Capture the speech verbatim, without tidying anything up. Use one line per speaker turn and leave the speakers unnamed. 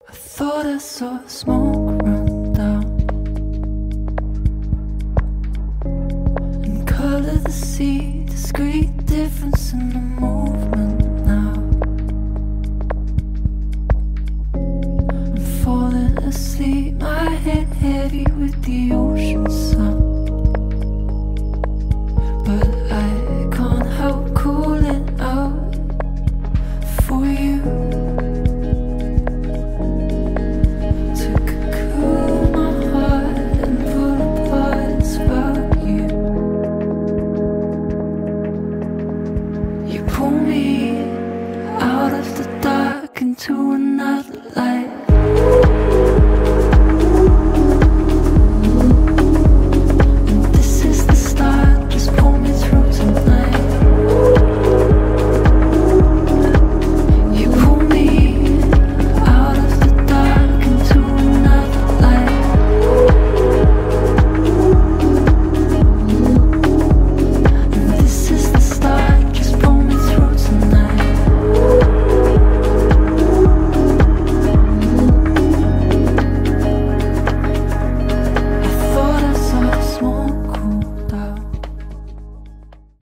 I thought I saw smoke run down and color the sea, discreet difference in the movement now. I'm falling asleep, my head heavy with the ocean sound.